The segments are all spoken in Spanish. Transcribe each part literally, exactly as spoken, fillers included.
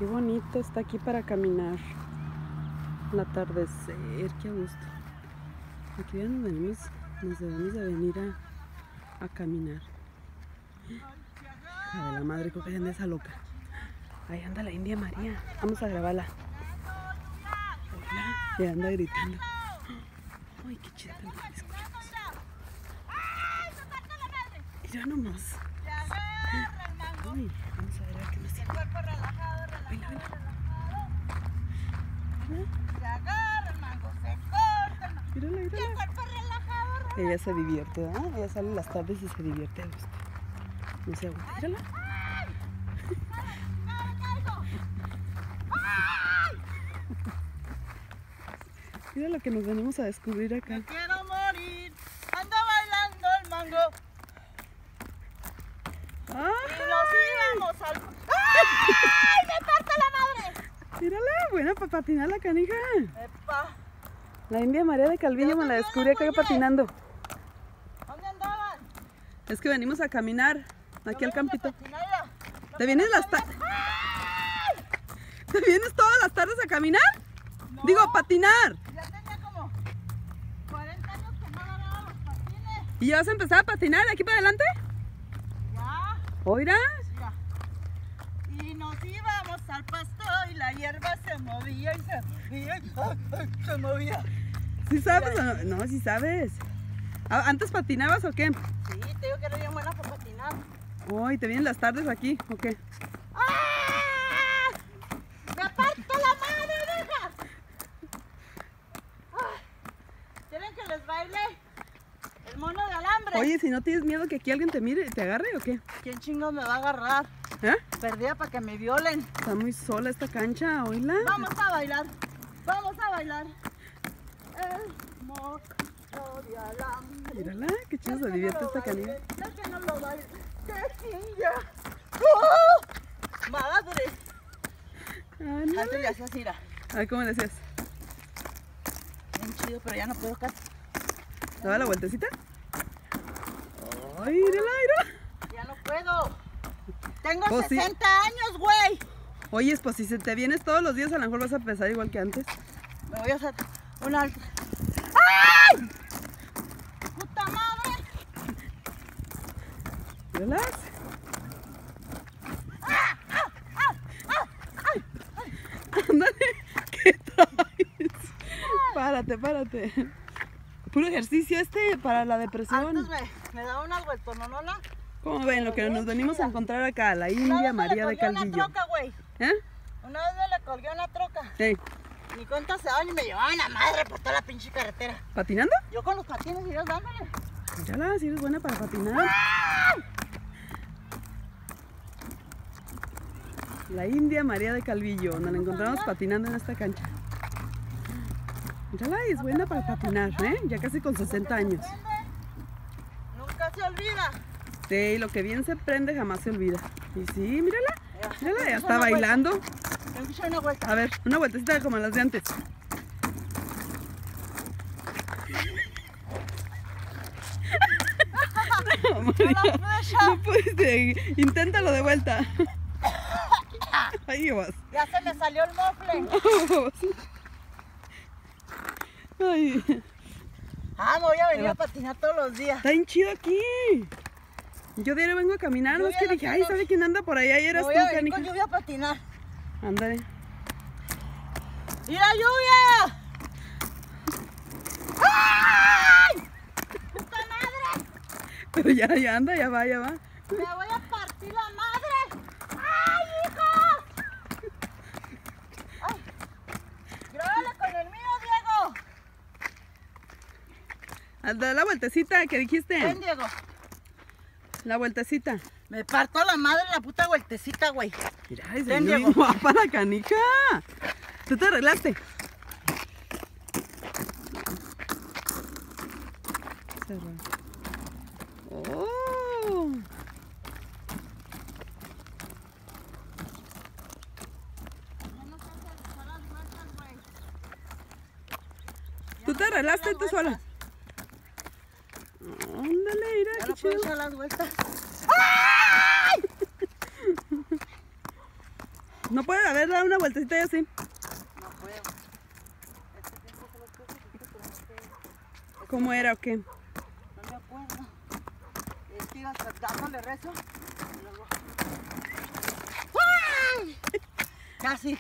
Qué bonito está aquí para caminar. El atardecer, qué a gusto. Aquí ya nos venimos, nos debemos de venir a, a caminar. A ver, la madre, creo que anda esa loca. Ahí anda la India María. Vamos a grabarla. Hola, y anda gritando. Ay, qué chido que nos escuchamos. Mira nomás. Ay, vamos a ver a qué nos siente. Baila, baila. Se agarra el mango, se corta el mango. Mírala, mírala. Y el cuerpo relajado, relajado. Ella se divierte, ¿verdad? Ella sale las tardes y se divierte a gusto. No se aguanta. Mírala. Mira lo que nos venimos a descubrir acá. Me quiero morir, ando bailando el mango. ¡Ay! Y nos íbamos al... ¡Ay! ¡Me parto la madre! Mírala, buena para patinar la canija. ¡Epa! La India María de Calvillo me la descubrí acá patinando. ¿Dónde andaban? Es que venimos a caminar aquí Yo al vengo campito. a patinar. ¿Te vienes las tardes? ¿Te vienes todas las tardes a caminar? No, Digo, a patinar. ya tenía como cuarenta años que no agarraba los patines. ¿Y ya vas a empezar a patinar de aquí para adelante? Ya, ¿Oirás? mira. Y nos íbamos al pasto y la hierba se movía y se movía y ¡ay, ay! Se movía. ¿Sí sabes o no? No, sí sabes. ¿A- ¿Antes patinabas o qué? Sí, te digo que era bien buena para patinar. Uy, ¿te vienen las tardes aquí o qué? ¡Ah! ¡Me parto la madre, deja! ¿Quieren que les baile el mono de alambre? Oye, si no tienes miedo que aquí alguien te mire y te agarre o qué? ¿Quién chingos me va a agarrar? ¿Eh? Perdida para que me violen. Está muy sola esta cancha, oíla. Vamos a bailar. Vamos a bailar. El mono de alambre. Mírala, qué chido se divierte esta canilla. Ya que no lo baile. ¡Qué chinga! ¡Oh! ¡Madre! Antes le hacía así, mira. A ver, ¿cómo le decías? Bien chido, pero ya no puedo casi. ¿Daba la vueltecita? ¡Ay, mírala, mírala! Ya no puedo. Tengo Pues sí. sesenta años, güey. Oye, pues si se te vienes todos los días, a lo mejor vas a pesar igual que antes. Me voy a hacer una... ¡Ay! ¡Puta madre! ¿Míralas? Ándale, ¿qué traes? Párate, párate. Puro ejercicio este para la depresión. Antes me, me daba unas vueltonononas. ¿Cómo ven lo que nos venimos a encontrar acá? La Una India vez me María le de colgué Calvillo. una troca, güey. ¿Eh? Una vez me le colgué una troca. Hey, Ni cuenta se daban y me llevaban a madre por toda la pinche carretera. ¿patinando? Yo con los patines y ellos dándole. Mírala, si eres buena para patinar. La India María de Calvillo, donde la encontramos patinando en esta cancha. Mírala, es buena para patinar, ¿eh? Ya casi con sesenta años. Nunca se olvida. Sí, lo que bien se prende jamás se olvida. Y sí, mírala, mírala, ya está Una vuelta. bailando. Tengo que echar una vuelta. A ver, una vueltecita como las de antes. No, María, ¡A la flecha! no pudiste. Inténtalo de vuelta. Ahí vas. Ya se me salió el mofle. Ay, Ah, me voy a venir Ahí va. a patinar todos los días. está bien chido aquí. Yo diario vengo a caminar, no es que Lluvia dije, no ay, tengo. ¿sabe quién anda por allá? Y Me eras voy tú, a venir canija. con lluvia a patinar. Ándale. ¡Mira lluvia! ¡Ay! ¡Puta madre! Pero ya, ya anda, ya va, ya va. ¡Me voy a partir la madre! ¡Ay, hijo! ¡Ay! ¡Grábale con el mío, Diego! Da la vueltecita que dijiste. Ven, Diego. La vueltecita. Me parto la madre la puta vueltecita, güey. Mira, es Ven, bien Diego. guapa la canija. ¿Tú te arreglaste? Oh. ¿Tú te arreglaste tú sola? Ándale, mira, Ya qué no puedo chido. echar las vueltas. No puede haber dado una vueltecita y así. No puedo. Este tiempo se los puse, pero no sé. ¿Cómo era o qué? No me acuerdo. Es que iba dándole rezo. Y luego... ¡Ay! Casi.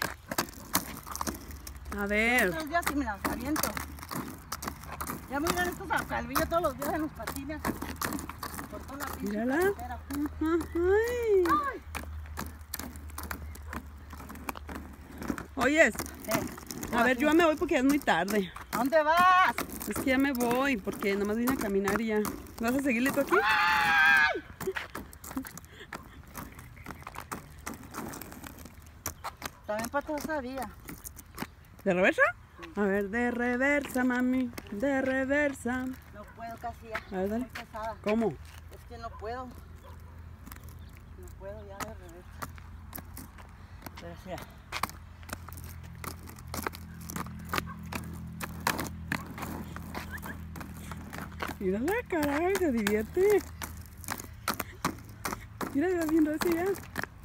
A ver. Otros días y me lanzamiento. Ya me miran estos al Calvillo todos los días en los patines. Por toda la pinche Mírala. carretera. Ajá, ay. ¡Ay! Oyes, Eh, a ver, yo ya me voy porque ya es muy tarde. ¿A dónde vas? Es que ya me voy porque nomás vine a caminar y ya. ¿Vas a seguirle tú aquí? ¡Ay! También para toda esa vía. ¿De reversa? A ver, de reversa, mami. De reversa. No puedo casi ya. A ver, dale. Muy pesada. ¿Cómo? Es que no puedo. No puedo ya de reversa. Pero sí. Mírala, caray, se divierte. Mira, ya viendo eso ya.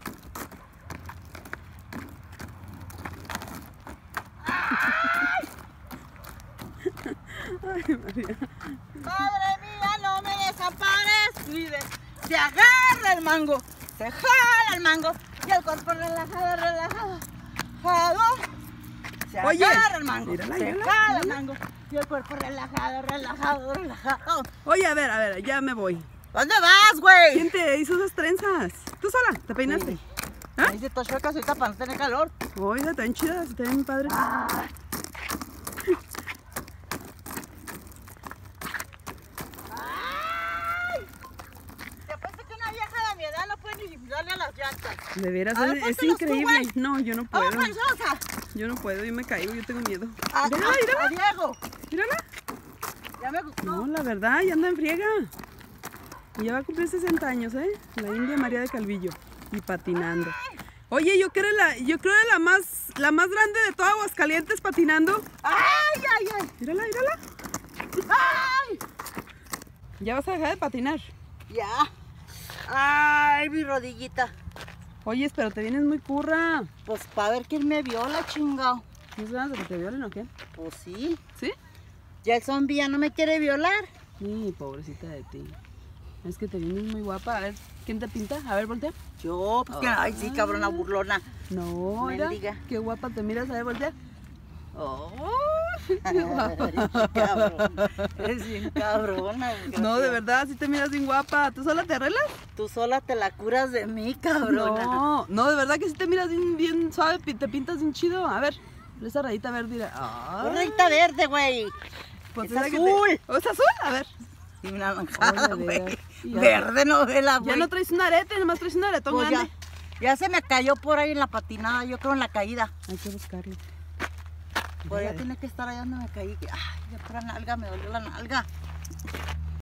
Ay, María. Madre mía, no me desampares. Mire, se agarra el mango, se jala el mango y el cuerpo relajado, relajado, relajado. Se Oye, agarra el mango, mírala, se mírala, jala el mírala. mango y el cuerpo relajado, relajado, relajado. Oye, a ver, a ver, ya me voy. ¿Dónde vas, güey? ¿Quién te hizo esas trenzas? ¿Tú sola? ¿Te peinaste? Sí. ¿Ah? Ahí se tochuecas ahorita para no tener calor. Oiga, tan chidas, están bien padres. ¡Ay! Te apuesto que una vieja de mi edad no puede ni darle a las llantas. De veras, A ver, es, es póntelos tú, increíble. güey. No, yo no ¡Vamos, puedo. panzosa! Yo no puedo, yo me caigo, yo tengo miedo. A, Mírala, a- mírala, a Diego. mírala. Ya me gustó. No, la verdad, ya anda en friega. Y ya va a cumplir sesenta años, ¿eh? La India María de Calvillo. Y patinando. Oye, yo creo la, yo creo la más, la más grande de todas Aguascalientes patinando. ¡Ay, ay, ay! Mírala, mírala. ¡Ay! Ya vas a dejar de patinar. Ya. ¡Ay, mi rodillita! Oye, pero te vienes muy curra. Pues para ver quién me viola, chingao. ¿No se ganas de que te violen o qué? Pues sí. ¿Sí? Ya el zombie ya no me quiere violar. Sí, pobrecita de ti. Es que te vienes muy guapa. A ver, ¿quién te pinta? A ver, voltea. Yo, pues que... Ay, sí, cabrona burlona. No, mira, Mendiga. qué guapa te miras. A ver, voltea. Oh, qué Ay, guapa. cabrón. Eres bien cabrona. No, de desgraciada. verdad, sí te miras bien guapa. ¿Tú sola te arreglas? Tú sola te la curas de mí, cabrona. No, no, de verdad que sí te miras bien, bien suave, pi- te pintas bien chido. A ver, esa rayita verde, mira. Ay, Gorrita verde, güey. pues es esa que te- azul. ¿Oh, ¿es azul? A ver. Y una naranjada, Oye, de güey. veras. Y ya- Verde novela, Ya güey. no traes un arete, nomás traes un aretón Pues ya, grande. ya se me cayó por ahí en la patinada, yo creo en la caída. Hay que buscarlo. Por allá Mira, tiene que estar allá donde me caí. Ay, ya pura nalga, me dolió la nalga.